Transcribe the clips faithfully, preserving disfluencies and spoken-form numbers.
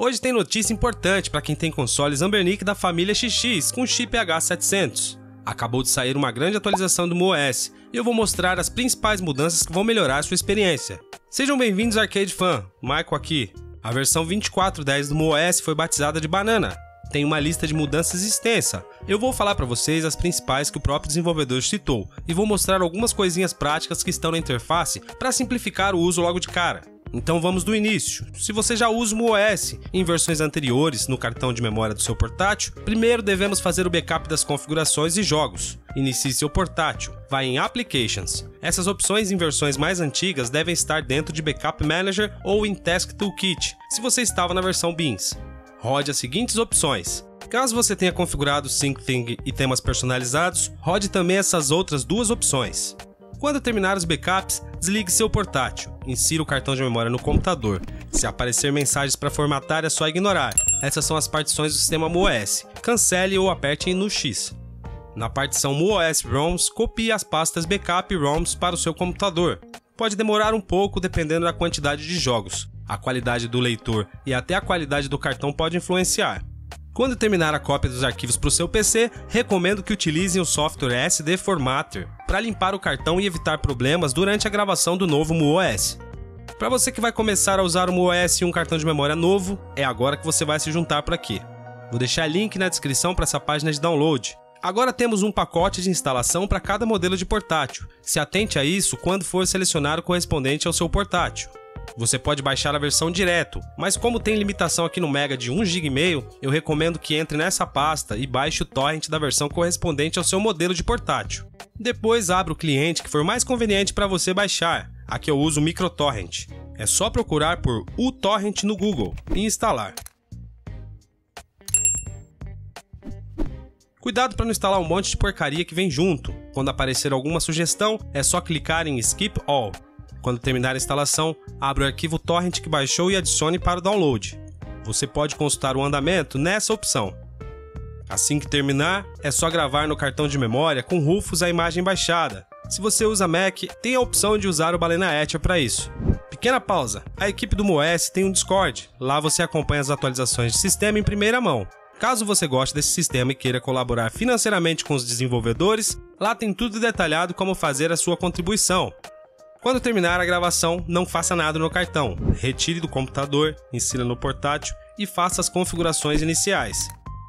Hoje tem notícia importante para quem tem consoles Anbernic da família X X com chip H setecentos. Acabou de sair uma grande atualização do MuoOS e eu vou mostrar as principais mudanças que vão melhorar sua experiência. Sejam bem-vindos Arcade Fan, Michael aqui. A versão vinte e quatro ponto dez do MuoOS foi batizada de Banana. Tem uma lista de mudanças extensa. Eu vou falar para vocês as principais que o próprio desenvolvedor citou e vou mostrar algumas coisinhas práticas que estão na interface para simplificar o uso logo de cara. Então vamos do início. Se você já usa o MuoOS em versões anteriores no cartão de memória do seu portátil, primeiro devemos fazer o backup das configurações e jogos. Inicie seu portátil, vai em Applications. Essas opções em versões mais antigas devem estar dentro de Backup Manager ou em Task Toolkit, se você estava na versão Beans. Rode as seguintes opções. Caso você tenha configurado SyncThing e temas personalizados, rode também essas outras duas opções. Quando terminar os backups, desligue seu portátil, insira o cartão de memória no computador. Se aparecer mensagens para formatar, é só ignorar. Essas são as partições do sistema MuoOS. Cancele ou aperte no X. Na partição MuoOS ROMs, copie as pastas Backup e ROMs para o seu computador. Pode demorar um pouco dependendo da quantidade de jogos. A qualidade do leitor e até a qualidade do cartão pode influenciar. Quando terminar a cópia dos arquivos para o seu P C, recomendo que utilizem o software S D Formatter para limpar o cartão e evitar problemas durante a gravação do novo MuoOS. Para você que vai começar a usar o MuoOS em um cartão de memória novo, é agora que você vai se juntar por aqui. Vou deixar link na descrição para essa página de download. Agora temos um pacote de instalação para cada modelo de portátil. Se atente a isso quando for selecionar o correspondente ao seu portátil. Você pode baixar a versão direto, mas como tem limitação aqui no Mega de um giga e meio, eu recomendo que entre nessa pasta e baixe o torrent da versão correspondente ao seu modelo de portátil. Depois abra o cliente que for mais conveniente para você baixar. Aqui eu uso o MicroTorrent. É só procurar por uTorrent no Google e instalar. Cuidado para não instalar um monte de porcaria que vem junto. Quando aparecer alguma sugestão, é só clicar em Skip All. Quando terminar a instalação, abra o arquivo torrent que baixou e adicione para o download. Você pode consultar o andamento nessa opção. Assim que terminar, é só gravar no cartão de memória com Rufus a imagem baixada. Se você usa Mac, tem a opção de usar o Balena Etcher para isso. Pequena pausa, a equipe do MuoOS tem um Discord, lá você acompanha as atualizações de sistema em primeira mão. Caso você goste desse sistema e queira colaborar financeiramente com os desenvolvedores, lá tem tudo detalhado como fazer a sua contribuição. Quando terminar a gravação, não faça nada no cartão. Retire do computador, insira no portátil e faça as configurações iniciais.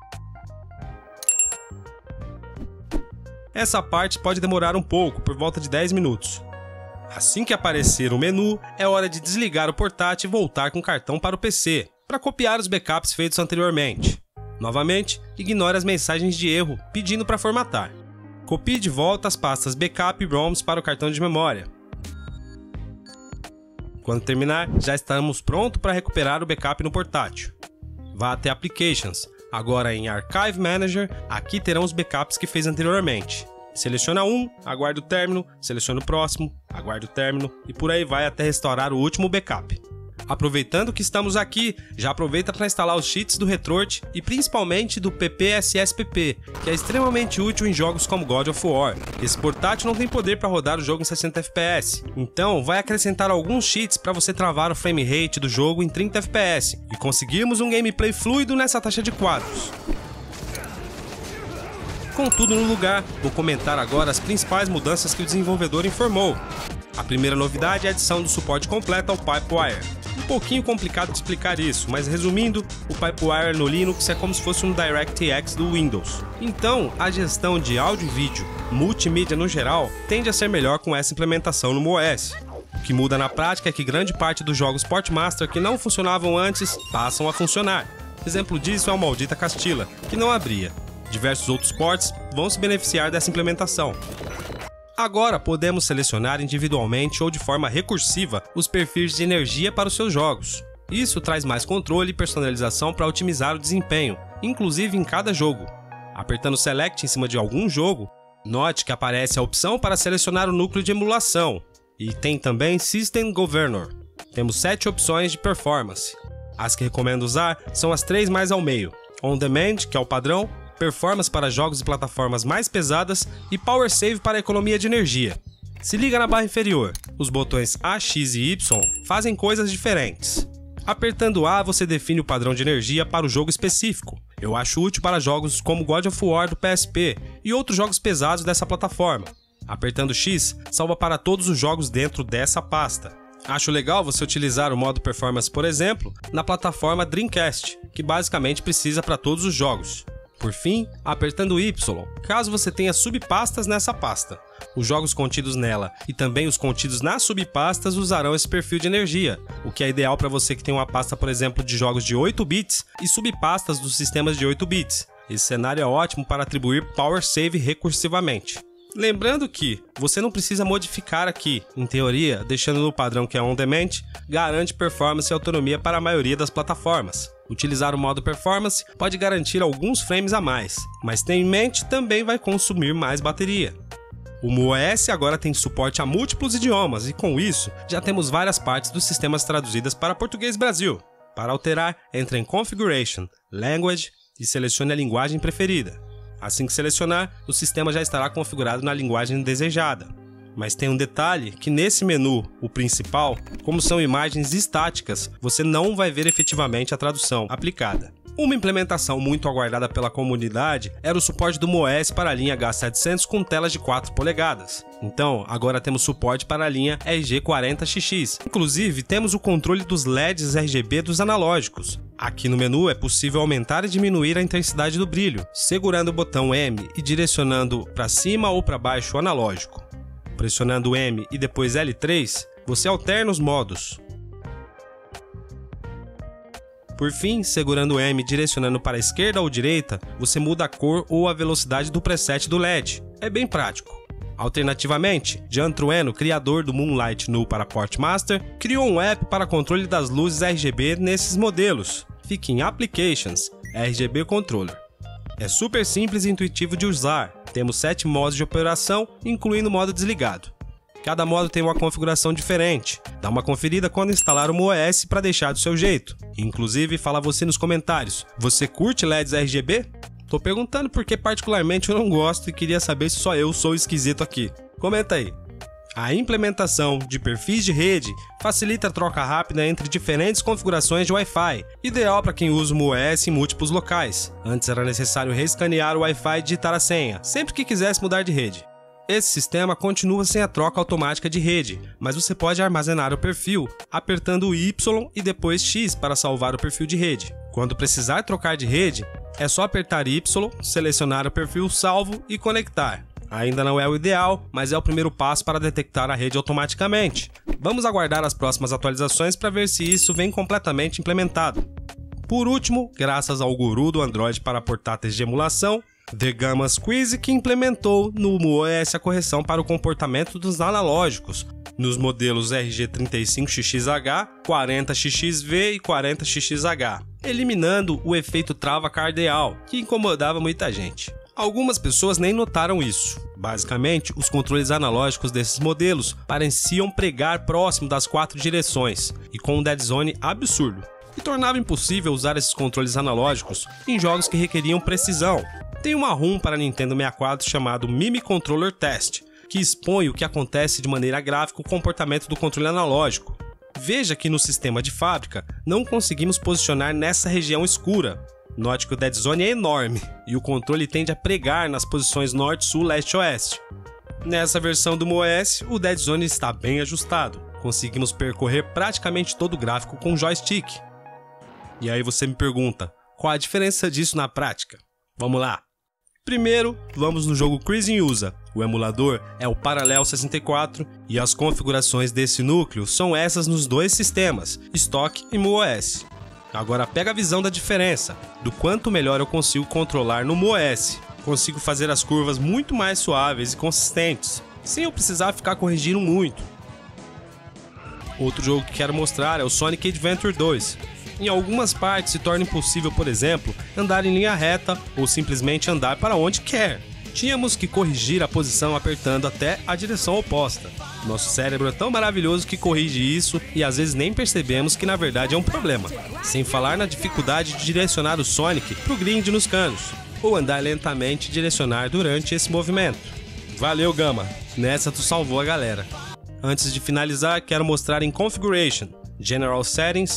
Essa parte pode demorar um pouco, por volta de dez minutos. Assim que aparecer o menu, é hora de desligar o portátil e voltar com o cartão para o P C, para copiar os backups feitos anteriormente. Novamente, ignore as mensagens de erro pedindo para formatar. Copie de volta as pastas Backup e ROMs para o cartão de memória. Quando terminar, já estamos prontos para recuperar o backup no portátil. Vá até Applications, agora em Archive Manager, aqui terão os backups que fez anteriormente. Seleciona um, aguarde o término, seleciona o próximo, aguarde o término e por aí vai até restaurar o último backup. Aproveitando que estamos aqui, já aproveita para instalar os cheats do Retrort e principalmente do P P S S P P, que é extremamente útil em jogos como God of War. Esse portátil não tem poder para rodar o jogo em sessenta F P S, então vai acrescentar alguns cheats para você travar o frame rate do jogo em trinta F P S e conseguirmos um gameplay fluido nessa taxa de quadros. Com tudo no lugar, vou comentar agora as principais mudanças que o desenvolvedor informou. A primeira novidade é a adição do suporte completo ao Pipewire. Um pouquinho complicado de explicar isso, mas resumindo, o Pipewire no Linux é como se fosse um DirectX do Windows. Então, a gestão de áudio e vídeo, multimídia no geral, tende a ser melhor com essa implementação no MuoOS. O que muda na prática é que grande parte dos jogos Portmaster que não funcionavam antes, passam a funcionar. Exemplo disso é o Maldita Castilla, que não abria. Diversos outros ports vão se beneficiar dessa implementação. Agora podemos selecionar individualmente ou de forma recursiva os perfis de energia para os seus jogos. Isso traz mais controle e personalização para otimizar o desempenho, inclusive em cada jogo. Apertando Select em cima de algum jogo, note que aparece a opção para selecionar o núcleo de emulação. E tem também System Governor. Temos sete opções de performance. As que recomendo usar são as três mais ao meio: On Demand, que é o padrão, Performance para jogos e plataformas mais pesadas e Power Save para economia de energia. Se liga na barra inferior, os botões A, X e Y fazem coisas diferentes. Apertando A, você define o padrão de energia para o jogo específico. Eu acho útil para jogos como God of War do P S P e outros jogos pesados dessa plataforma. Apertando X, salva para todos os jogos dentro dessa pasta. Acho legal você utilizar o modo Performance, por exemplo, na plataforma Dreamcast, que basicamente precisa para todos os jogos. Por fim, apertando Y, caso você tenha subpastas nessa pasta. Os jogos contidos nela e também os contidos nas subpastas usarão esse perfil de energia, o que é ideal para você que tem uma pasta, por exemplo, de jogos de oito bits e subpastas dos sistemas de oito bits. Esse cenário é ótimo para atribuir Power Save recursivamente. Lembrando que você não precisa modificar aqui, em teoria, deixando no padrão que é On Demand, garante performance e autonomia para a maioria das plataformas. Utilizar o modo Performance pode garantir alguns frames a mais, mas tenha em mente também vai consumir mais bateria. O MuoS agora tem suporte a múltiplos idiomas e com isso já temos várias partes dos sistemas traduzidas para português Brasil. Para alterar, entre em Configuration, Language e selecione a linguagem preferida. Assim que selecionar, o sistema já estará configurado na linguagem desejada. Mas tem um detalhe que nesse menu, o principal, como são imagens estáticas, você não vai ver efetivamente a tradução aplicada. Uma implementação muito aguardada pela comunidade era o suporte do MuoS para a linha H setecentos com telas de quatro polegadas. Então, agora temos suporte para a linha R G quarenta X X. Inclusive, temos o controle dos L E Ds R G B dos analógicos. Aqui no menu é possível aumentar e diminuir a intensidade do brilho, segurando o botão M e direcionando para cima ou para baixo o analógico. Pressionando M e depois L três, você alterna os modos. Por fim, segurando o M e direcionando para a esquerda ou direita, você muda a cor ou a velocidade do preset do L E D. É bem prático. Alternativamente, Gian Trueno, criador do Moonlight Nu para Portmaster, criou um app para controle das luzes R G B nesses modelos. Fique em Applications, R G B Controller. É super simples e intuitivo de usar. Temos sete modos de operação, incluindo o modo desligado. Cada modo tem uma configuração diferente. Dá uma conferida quando instalar o MuoS para deixar do seu jeito. Inclusive, fala você nos comentários. Você curte L E Ds R G B? Tô perguntando porque particularmente eu não gosto e queria saber se só eu sou esquisito aqui. Comenta aí. A implementação de perfis de rede facilita a troca rápida entre diferentes configurações de Wi-Fi, ideal para quem usa o MuoS em múltiplos locais. Antes era necessário reescanear o Wi-Fi e digitar a senha, sempre que quisesse mudar de rede. Esse sistema continua sem a troca automática de rede, mas você pode armazenar o perfil apertando o Y e depois X para salvar o perfil de rede. Quando precisar trocar de rede, é só apertar Y, selecionar o perfil salvo e conectar. Ainda não é o ideal, mas é o primeiro passo para detectar a rede automaticamente. Vamos aguardar as próximas atualizações para ver se isso vem completamente implementado. Por último, graças ao guru do Android para portáteis de emulação, The Gamma Squeeze, que implementou no MuoS a correção para o comportamento dos analógicos, nos modelos R G trinta e cinco X X H, quarenta X X V e quarenta X X H, eliminando o efeito trava cardeal, que incomodava muita gente. Algumas pessoas nem notaram isso. Basicamente, os controles analógicos desses modelos pareciam pregar próximo das quatro direções, e com um dead zone absurdo, e tornava impossível usar esses controles analógicos em jogos que requeriam precisão. Tem uma ROM para Nintendo sessenta e quatro chamado Mimi Controller Test, que expõe o que acontece de maneira gráfica o comportamento do controle analógico. Veja que no sistema de fábrica não conseguimos posicionar nessa região escura. Note que o dead zone é enorme e o controle tende a pregar nas posições norte, sul, leste e oeste. Nessa versão do MuoS, o dead zone está bem ajustado. Conseguimos percorrer praticamente todo o gráfico com o joystick. E aí você me pergunta, qual a diferença disso na prática? Vamos lá! Primeiro, vamos no jogo Crazy Usa. O emulador é o Parallel sessenta e quatro e as configurações desse núcleo são essas nos dois sistemas, Stock e MuoS. Agora pega a visão da diferença, do quanto melhor eu consigo controlar no MuoS. Consigo fazer as curvas muito mais suaves e consistentes, sem eu precisar ficar corrigindo muito. Outro jogo que quero mostrar é o Sonic Adventure dois. Em algumas partes se torna impossível, por exemplo, andar em linha reta ou simplesmente andar para onde quer. Tínhamos que corrigir a posição apertando até a direção oposta. Nosso cérebro é tão maravilhoso que corrige isso e às vezes nem percebemos que na verdade é um problema. Sem falar na dificuldade de direcionar o Sonic para o grind nos canos, ou andar lentamente e direcionar durante esse movimento. Valeu, Gama! Nessa tu salvou a galera. Antes de finalizar, quero mostrar em Configuration, General Settings,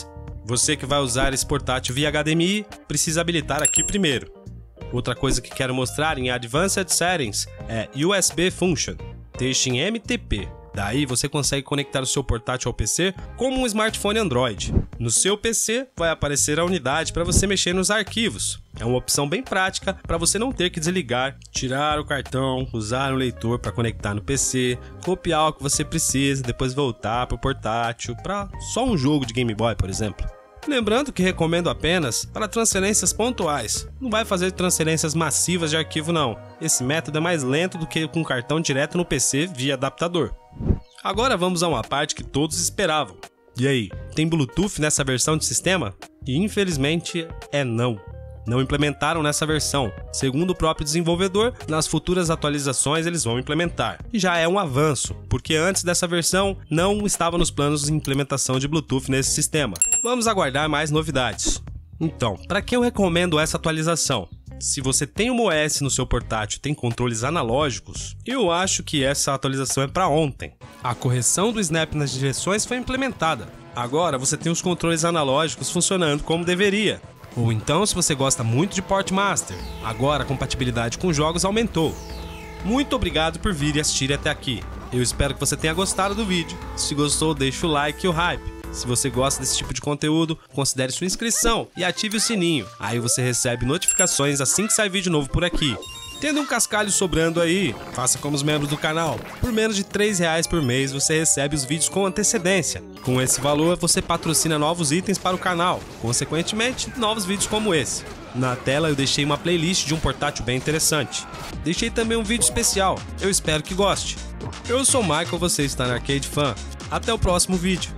Você que vai usar esse portátil via H D M I, precisa habilitar aqui primeiro. Outra coisa que quero mostrar em Advanced Settings é U S B Function, deixe em M T P. Daí você consegue conectar o seu portátil ao P C como um smartphone Android. No seu P C vai aparecer a unidade para você mexer nos arquivos. É uma opção bem prática para você não ter que desligar, tirar o cartão, usar um leitor para conectar no P C, copiar o que você precisa, depois voltar para o portátil para só um jogo de Game Boy, por exemplo. Lembrando que recomendo apenas para transferências pontuais, não vai fazer transferências massivas de arquivo não. Esse método é mais lento do que com cartão direto no P C via adaptador. Agora vamos a uma parte que todos esperavam. E aí, tem Bluetooth nessa versão de sistema? E infelizmente é não. Não implementaram nessa versão. Segundo o próprio desenvolvedor, nas futuras atualizações eles vão implementar. E já é um avanço, porque antes dessa versão não estava nos planos de implementação de Bluetooth nesse sistema. Vamos aguardar mais novidades. Então, para que eu recomendo essa atualização? Se você tem uma O S no seu portátil e tem controles analógicos, eu acho que essa atualização é para ontem. A correção do snap nas direções foi implementada. Agora você tem os controles analógicos funcionando como deveria. Ou então, se você gosta muito de Portmaster, agora a compatibilidade com jogos aumentou. Muito obrigado por vir e assistir até aqui. Eu espero que você tenha gostado do vídeo. Se gostou, deixa o like e o hype. Se você gosta desse tipo de conteúdo, considere sua inscrição e ative o sininho. Aí você recebe notificações assim que sai vídeo novo por aqui. Tendo um cascalho sobrando aí, faça como os membros do canal. Por menos de três reais por mês você recebe os vídeos com antecedência. Com esse valor você patrocina novos itens para o canal, consequentemente novos vídeos como esse. Na tela eu deixei uma playlist de um portátil bem interessante. Deixei também um vídeo especial, eu espero que goste. Eu sou o Michael, você está na Arcade Fan. Até o próximo vídeo.